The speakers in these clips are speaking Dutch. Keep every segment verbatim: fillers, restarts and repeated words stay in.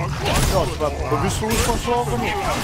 Ja, ik ben bewusteloos van slagen.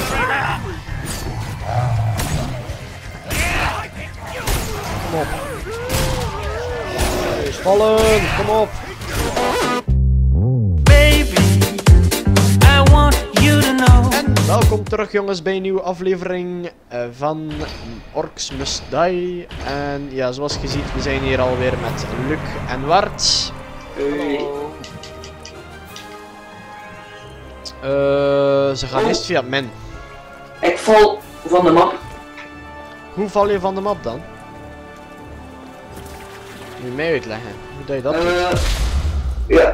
Kom op. Vallen, kom op. Baby, I want you to know. En welkom terug jongens bij een nieuwe aflevering uh, van Orcs Must Die. En ja, zoals je ziet, we zijn hier alweer met Luc en Wart. Hallo. Uh, ze gaan eerst via min. Ik val van de map. Hoe val je van de map dan? Moet je mij uitleggen. Hoe doe je dat? Uh, ja.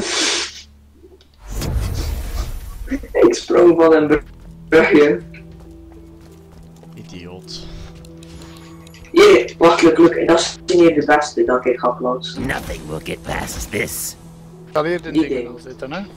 Ik sprong van een brugje. Idioot. Hier, wacht, luk, luk. Dat is hier de beste dat ik ga plaatsen. Nothing will get past this. Ik zal hier de Die dingen ding. al zitten, hè?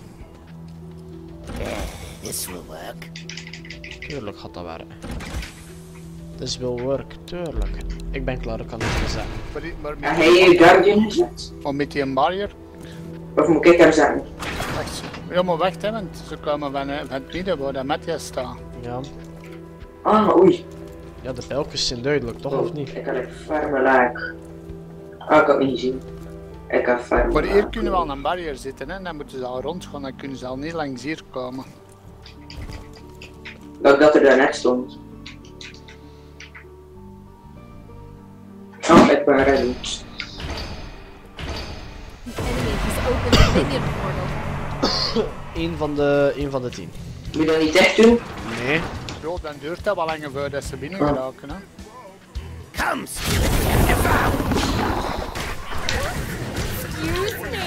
This will work. Tuurlijk gaat dat werken. This will work, tuurlijk. Ik ben klaar, ik kan het niet zeggen. Maar, die- maar En met, hij heeft Guardian gezet. maar met die barrier. Of moet ik hem zetten? Echt. Ja, maar wacht, hè, want ze komen van, eh, van het midden waar dat Matthias staat. Ja. Ah, oei. Ja, de pijltjes zijn duidelijk, toch of niet? Ik had een ferme laag. Ah, ik had het niet gezien. Ik heb ferme Maar hier laag. kunnen we aan een barrier zitten, hè? Dan moeten ze al rondgaan, dan kunnen ze al niet langs hier komen. Dat, dat er daarnet stond. Oh, ik ben ready. The enemy has opened the minion portal. Eén van de, één van de tien. Moet je dat niet echt doen? Nee. Ja, dan duurt dat wel langer voordat ze binnen Ah. geraken, hè? Come, spirit devour. Excuse me.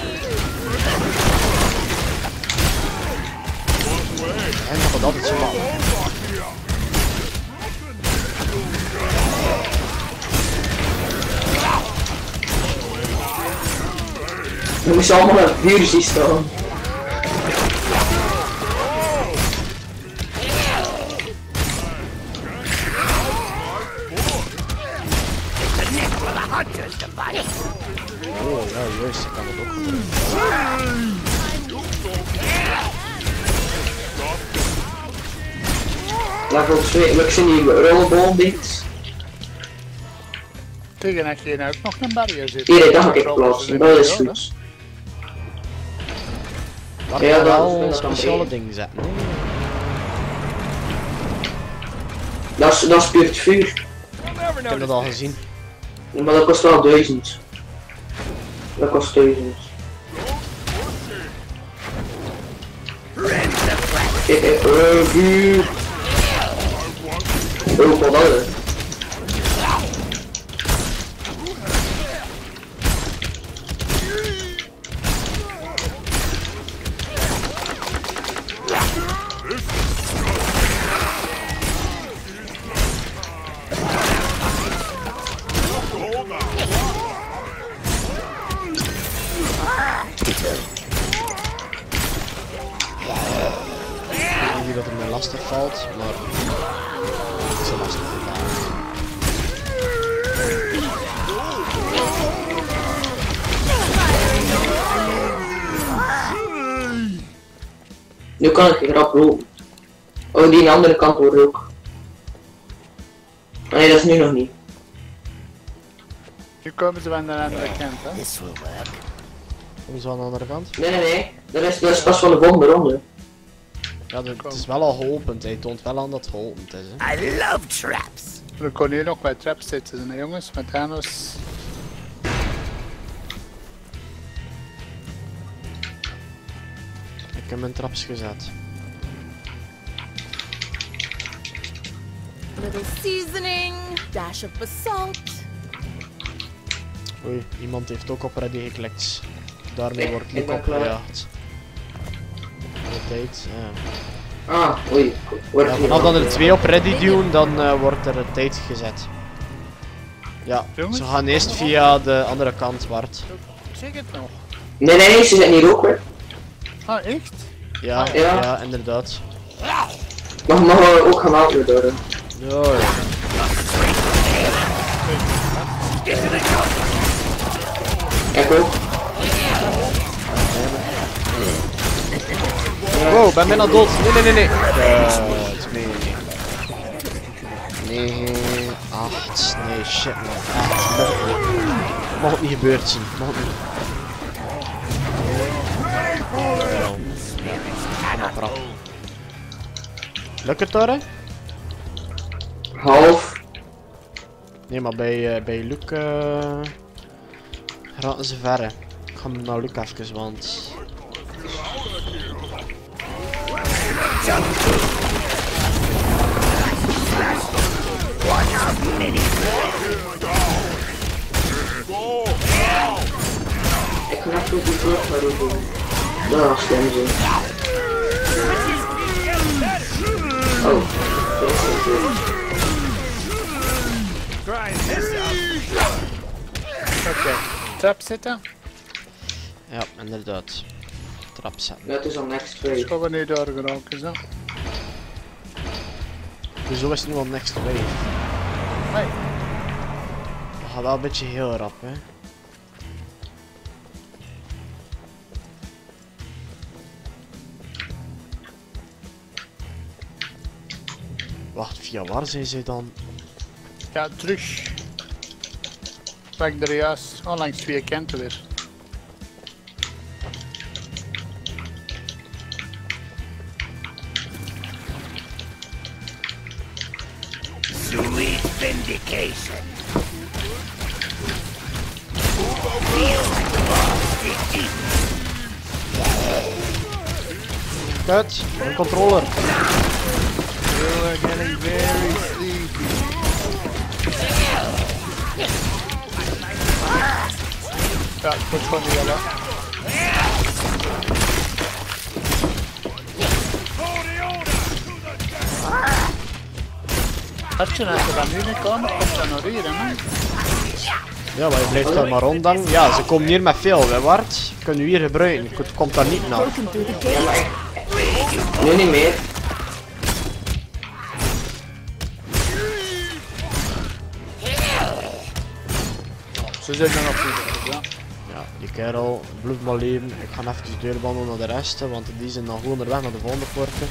En dat gaat altijd zo lang. We moesten allemaal naar het vuur zien staan. The neck for the hunters to bite. Oh ja, juist, ik kan het ook gebruiken. Level twee, we zien die rollenbol dit. Tegen dat je ook nog een barrier zitten. Hier, dat ga ik plaatsen, dat is goed. Maar Ja, ja, dat wel is- een dat kan speciale beter. ding zetten. hè. Dat is, dat is puur het vuur. Ik heb dat al gezien. Maar dat kost wel duizend. Dat kost duizend. Kijk, kijk, eh, vuur. Oh, wat dat is. Ik weet niet of het me lastig valt, maar het is een lastig vandaag. Nu kan ik een grap lopen. Oh, die andere kant wordt ook. Nee, dat is nu nog niet. Nu komen ze van de andere kant, hè? This will work. Kom zo aan de andere kant. Nee, nee, nee. Dat is, dat is pas van de volgende ronde. Ja, de- het is wel al geholpen. Hij toont wel aan dat het geholpen is. Hè. I love traps. We kunnen hier nog bij traps zitten, hè, jongens, met Thanos. Ik heb mijn traps gezet. Little seasoning, dash of basalt. Oei, iemand heeft ook op ready geklikt. Daarmee Ik- wordt ik Luc ben klaar. opgejaagd. De tijd, ja. Ah, oei. Wordt Ja, hier vanaf dat nog- er twee op ready doen, dan uh, wordt er een tijd gezet. Ja, Jongens? ze gaan eerst via de andere kant, Bart. Zeg het nog. Nee, nee, nee, ze zitten hier ook weer. Ah, echt? Ja, Ah, ja, ja. inderdaad. Mag, mag wel ook gemaakt worden. Ja, ja. Ik ook. Wow, ik ben bijna dood. Nee, nee, nee, nee. Uh, nee, nee, nee. negen, acht, nee, shit man. Echt, mag het niet. Mag het niet gebeurd zijn. Mag het niet. Ja, krap. Lukt het daar? Half. Nee, maar bij, uh, bij Luc uh, raten ze verre. Ik ga naar Luc even, want... Ik ga even op die vlucht maar doen. Daar stem ze. Oh, dat is niet goed. Oké, okay. Trap zitten. Ja, inderdaad. Trap zetten. Dat is al next Dus twee. gaan we niet doorgeraken zo. Hoezo is het nu al next wave? Nee. Dat gaat wel een beetje heel rap, hè. Wacht, via waar zijn ze dan? Ja, terug. Pak er juist oh, langs twee kanten weer. Sweet vindication. Kut, een controller. You are getting very sleepy. Ja, ik moet gewoon niet willen. Hartje, als ze dan nu niet komen, komt dan nog hier, hè man. Ja, maar je blijft daar maar rondhangen. Ja, ze komen hier met veel, hè, Wart. Je kunt u hier gebruiken, het komt daar niet naar. Broken through the gate. Nu niet meer. Ze zitten nog niet, ja. Ja, die kerel, bloed maar leven. Ik ga even de deur wandelen naar de rest, hè, want die zijn dan gewoon onderweg naar de volgende poorten.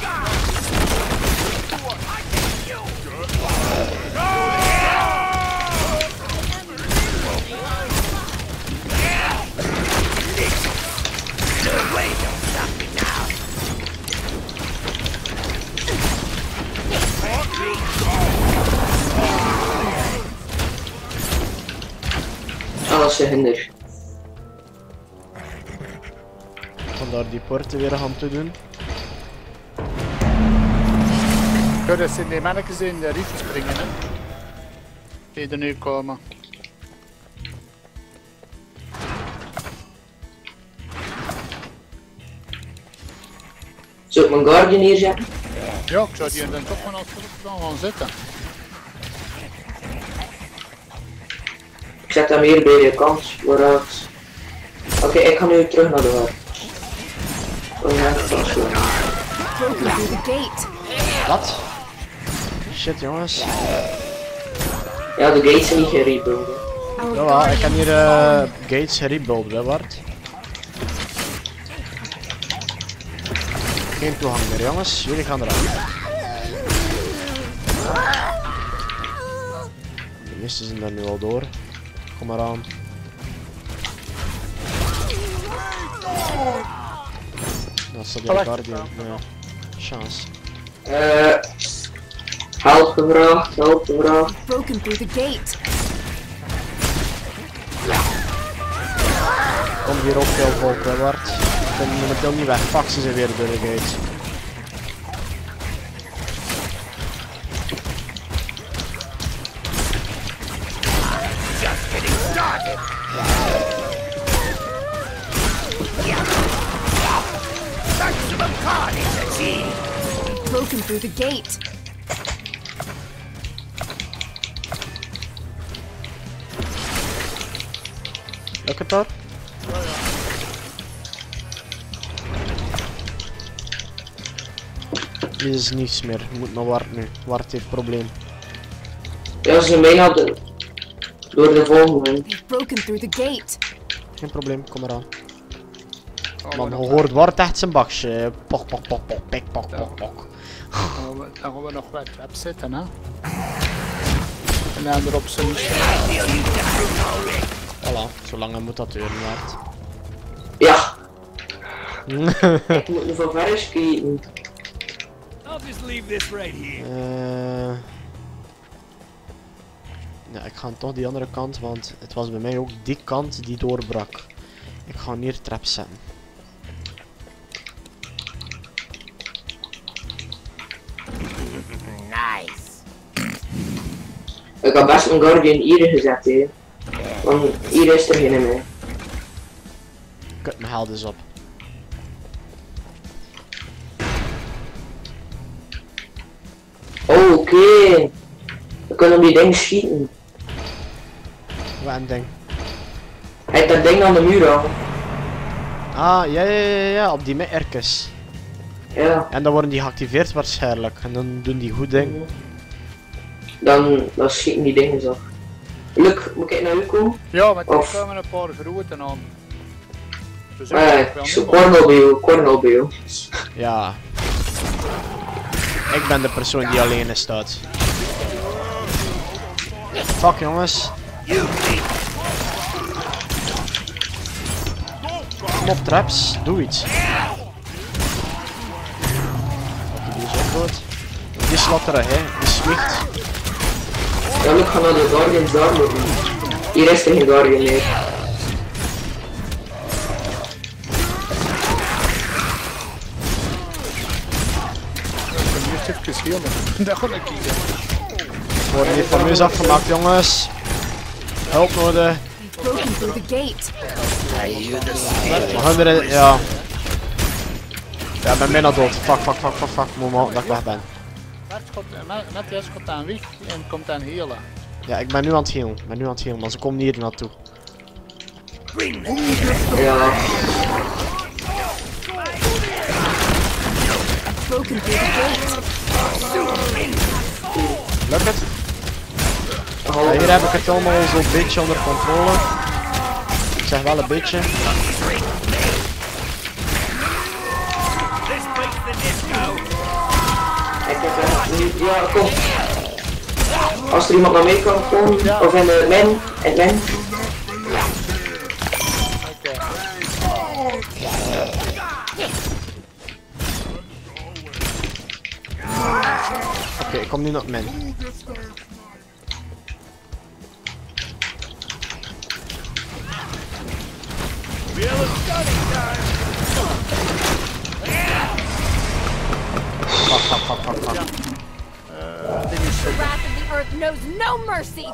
Alles gehinderd. Vandaar die poorten weer gaan te doen. Ja, dat zijn die mannetjes die in de riet springen, hè. Die er nu komen. Zou ik mijn guardian hier zetten? Ja, ik zou die er dan toch van als dan gaan zitten. Ik zet hem hier bij de kant, waaruit... Oké, okay, ik ga nu terug naar de war. Oh ja, dat is goed. Broken through the gate. Wat? Shit jongens. Ja, de gates zijn niet gerebuild. Our Ja, ik guardian heb hier is uh, falling. gates gerebuild, hè, Bart. Geen toegang meer jongens, jullie gaan eruit. De meeste zijn daar nu al door. Kom maar aan. Dat staat hier Guardian. Ja. Chance. Eh... Help gevraagd, help gevraagd. Broken through the gate. Kom hier op veel volk, hè, Bart. Ik ben momenteel niet weg, pak ze weer door de gate. Broken through the gate. Lukt het daar? Dit is niets meer, je moet naar Wart nu. Wart heeft probleem. Ja, ze zijn bijna de... door de volgende. You've broken through the gate. Geen probleem, kom eraan. Man hoort Wart echt zijn bakje. Pok, pok, pok, pok, pik, pok, pok, pok. Dan gaan we, dan gaan we nog wat trap zitten, hè. En dan erop zijn. Voilà, zolang moet dat duren, Wart. Ja. Ik moet nu van ver schieten. I'll just leave this right here. Eh, Ja, ik ga toch die andere kant, want het was bij mij ook die kant die doorbrak. Ik ga hier trap zetten. Ik had best een Guardian hier gezet, hè. Want hier is er geen meer. Kut, mijn held is op. Oh, oké. Okay. We kunnen op die ding schieten. Wat een ding. Hij heeft dat ding aan de muur aan. Ah, ja, ja, ja, ja, op die erkens. Ja. En dan worden die geactiveerd waarschijnlijk. En dan doen die goed ding. Dan, dan schieten die dingen zo. Luc, moet ik naar u komen? Ja, maar er Of- komen een paar groeten aan. Dus ik Nee, wel zo niet, Cornelbio, Cornelbio. Ja. Ik ben de persoon die alleen is staat. Fuck jongens. Kom op traps, doe iets. Oké, die is ook dood. Die slatteren, hè, die smicht. Ja, Luc, ga naar de Guardians daar lopen. Hier is er geen Guardian meer. ik ben eerst even healen. Dat ga ik kiezen. Worden hier van muis afgemaakt jongens. Hulp nodig. Broken through the gate. We gaan er, ja. Ja, ik ben bijna dood. Fuck, fuck, fuck, fuck, fuck. Moet maar dat ik weg ben. Matthias komt aan weg en komt aan healen. Ja, ik ben nu aan het healen. Ik ben nu aan het healen, maar ze komen hier naartoe. Ja. Broken through the gate. Lukt het? Oh, Ja, hier heb ik het allemaal zo'n beetje onder controle. Ik zeg wel een beetje. ik heb echt niet... Ja, kom. Als er iemand naar mee kan komen, of in de min, in min. Oké. Oké, ik kom nu naar het min. Fuck, fuck, fuck, fuck, fuck. Uh, ding is The wrath of the earth knows no mercy.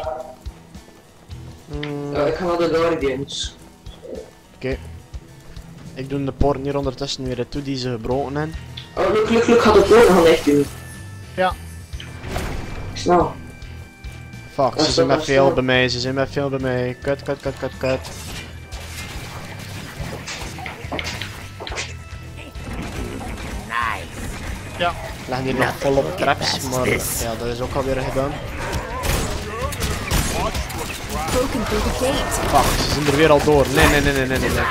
Mm, Ja, ik ga naar de Guardians. Oké. Ik doe de poort hier ondertussen weer toe die ze gebroken hebben. Oh, Luc, Luc, Luc, ga de poort gaan echt doen. Ja. Snel. Fuck, Dat ze is zijn wel met veel snel. bij mij, ze zijn met veel bij mij. Kut, kut, kut, kut, kut. Ja. Ik leg hier nog volop traps, maar ja, dat is ook alweer gedaan. Broken through the gate. Fuck, ze zijn er weer al door. Nee, nee, nee, nee, nee, nee. nee.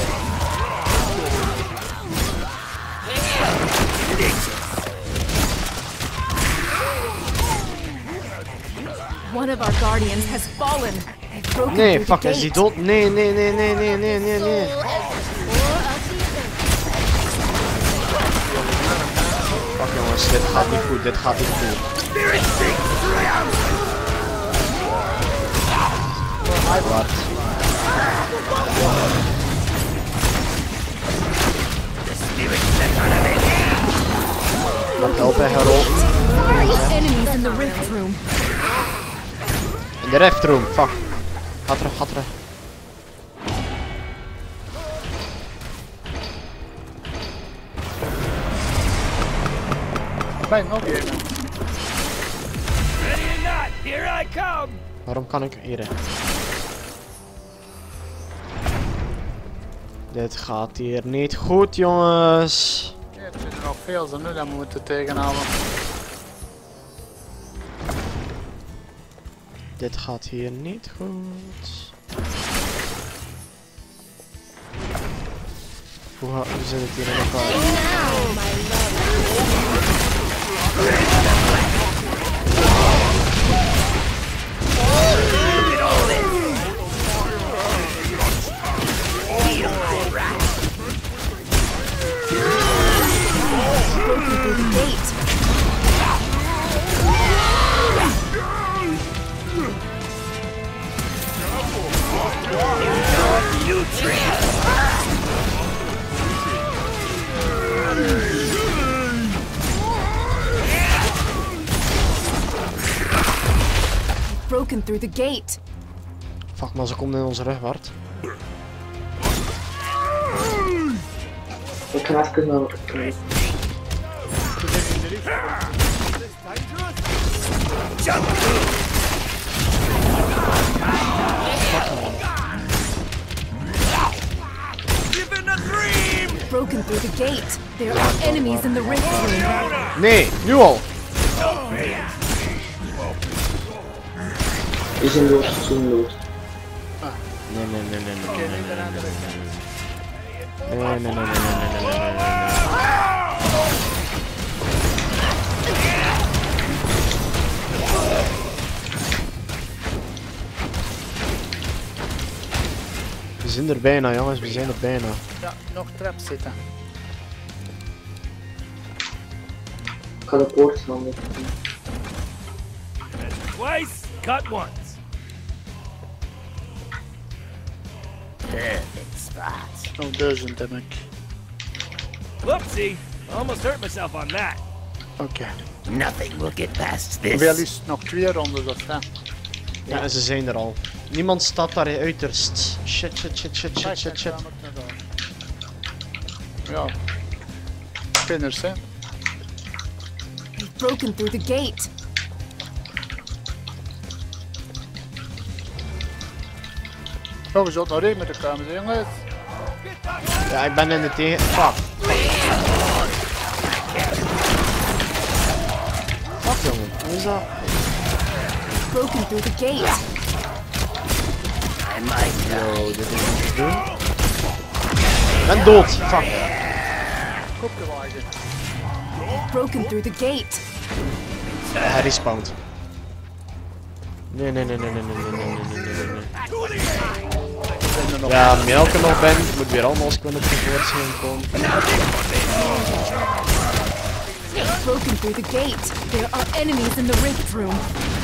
One of our guardians has fallen. They've broken Nee, through fuck, the is gate. die dood? Nee, nee, nee, nee, nee, nee, nee, nee. Fuck jongens, dit gaat niet goed, dit gaat niet goed. Wat? Wat helpen, Harold? Enemies in the rift room. In de rift room, fuck. Ga terug, ga terug. Bij nog een. Ready or not, here I come. Waarom kan ik hier? Dit gaat hier niet goed, jongens. Ja, er zitten nog veel zo nu dat we moeten tegenhouden. Dit gaat hier niet goed. Hoe, ga- hoe zit het hier in elkaar? Now, my love. Broken through the gate. Broken through the gate. Fuck, maar ze komt in onze rug, Bart. Ik ga even naar de kruis. Broken through the gate. There are enemies in the rift room. Nee, nu al. Die zijn dood, die zijn dood. Nee, nee, nee, nee, nee, Oké, nee, nu ben ik aan de weg. nee, nee, nee, nee, nee, nee, nee, nee, nee. We zijn er bijna, jongens, we zijn er bijna. Ja, nog trap zitten. Ik ga de poort gaan doen. Twice, cut once. Nog duizend heb ik. Whoopsie. Almost hurt myself on that. Oké. Nothing will get past Hoeveel this. is het? Nog twee rondes of ja? Ja, en ze zijn er al. Niemand staat daar uiterst. Shit, shit, shit, shit, shit, shit, shit. Ja. Spinners, hè? They've broken through the gate. Oh, we zullen nog één moeten komen, hè, jongens. Ja, ik ben in de tegen... Fuck. Fuck, jongen. Hoe is dat? Broken through the gate. I might Yo, dit is niet te doen. Ik ben dood. Fuck. Kopjewagen. Broken through the gate. Hij respawnt. Nee, nee, nee, nee, nee, nee, nee, nee, nee, nee, nee. Zijn er nog? Ja, melk er nog ben. Ik moet weer allemaal als ik op tevoorschijn komen. Broken through the gate. There are enemies in the rift room.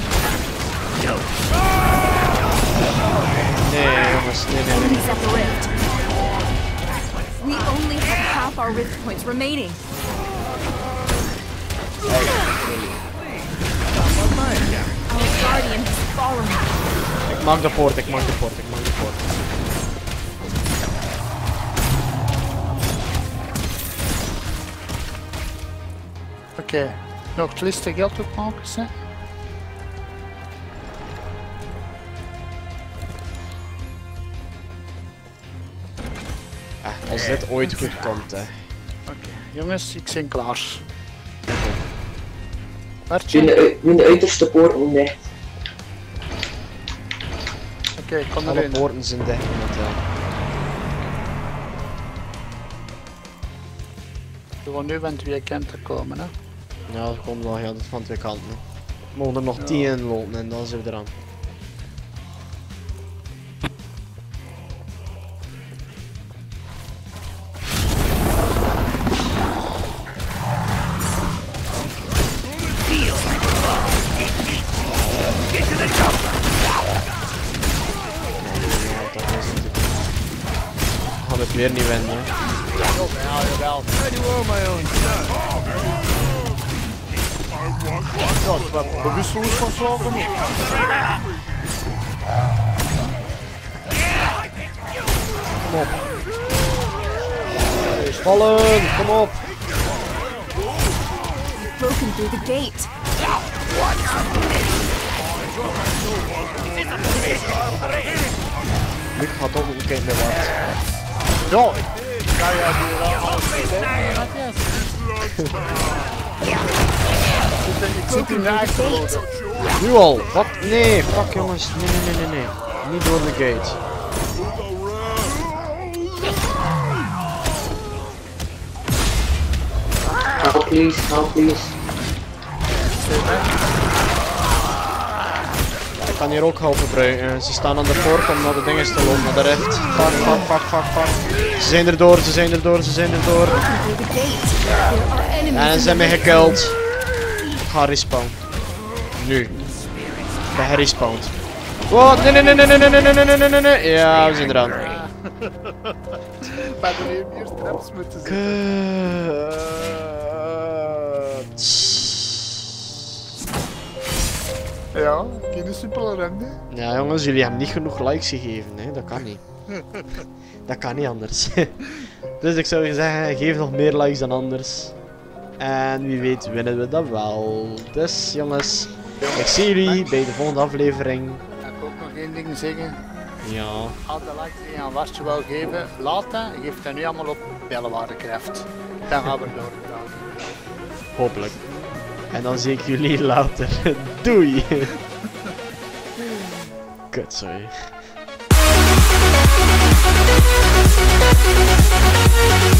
Nee, jongens. Nee, nee, nee. Enemies at the rift. We only have half our rift points remaining. Our guardian has fallen. Ik maak de poort, ik maak de poort, ik maak de poort. Oké. Okay. Nog het liste geld opmaken, hè? Ah, als dit ooit goed komt, hè. Oké. Okay. Jongens, ik ben klaar. Doe Bartje? de, ui- doe de uiterste poorten dicht. Oké, okay, ik kom Alle erin. poorten zijn dicht momenteel. We gaan nu van twee kanten komen, hè? Ja, dat komt wel heel van twee kanten. Hè. We mogen er nog tien in lopen en dan zijn we eraan. We gaan het weer niet winnen, hè. Jawel, jawel. I do all my own stuff. Ja, het was bewusteloos van slagen. Kom op. Vallen, kom op. Broken through the gate. Luc gaat toch een keer met wat. Ja, ik ga je hier wel alles gezegd. Ik zit in de eigen. Nu al. Wat? Nee, fuck jongens. Nee, nee, nee, nee, nee. Niet door de gate. Help please, help please. Ik kan hier ook hulp gebruiken. Ze staan aan de poort om naar de dingen te lopen, naar de rift. Fuck, fuck, fuck, fuck, fuck. Ze zijn erdoor, ze zijn erdoor, ze zijn erdoor. En ze zijn mij gekild. Ik ga respawnen. Nu. Ik ben gerespawned. Wat? Nee, nee, nee, nee, nee, nee, nee, nee, nee, nee, nee, nee. Ja, we zijn eraan. Maar er heeft meer traps moeten zitten. Kut. Ja, geen simpele rende. Ja jongens, jullie hebben niet genoeg likes gegeven, hè? Dat kan niet. Dat kan niet anders. Dus ik zou zeggen, geef nog meer likes dan anders. En wie weet winnen we dat wel. Dus jongens, ik zie jullie bij de volgende aflevering. Kan ik ook nog één ding zeggen? Ja. Als de likes die je aan Wastje wil geven, laat dat. Geef dat nu allemaal op Bellewaardekraft. Dan gaan we doorpraten. Hopelijk. En dan zie ik jullie later. Doei! Kut, sorry.